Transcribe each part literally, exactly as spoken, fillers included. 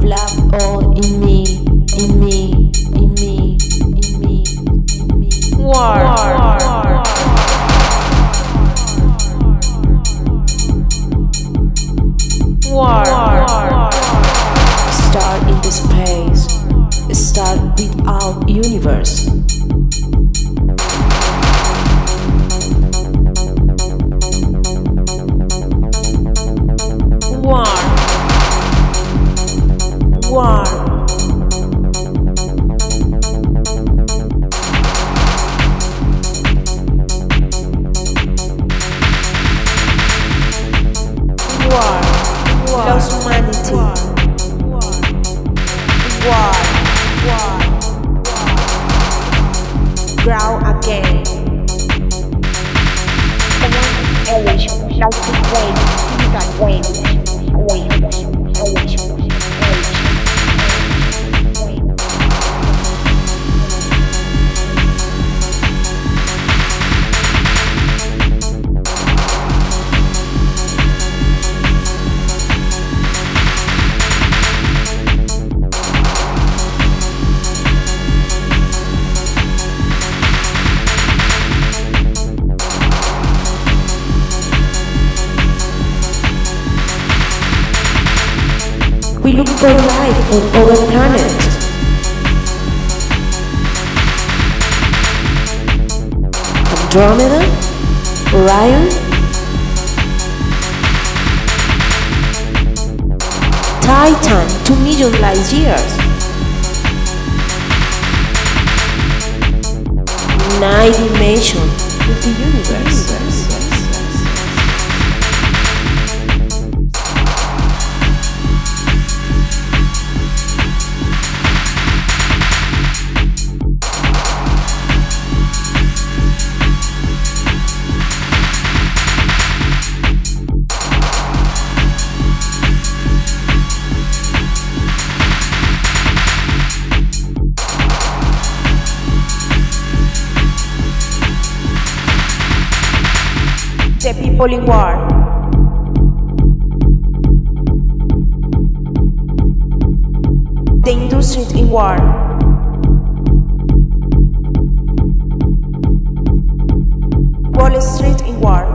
love all in me, in me, in me, in me, in me. War. War. War. War. War. Star in the space, a star without universe. War. War. War. War. Lost humanity. War. War. War. Grow again. Always, not to wait, not wait, wait, always, always. We look for life on other planets. Andromeda? Orion? Titan, two million light years. Nine dimensions of the universe. The people in war. The industries in war. Wall Street in war.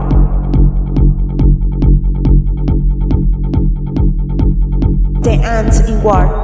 The ants in war.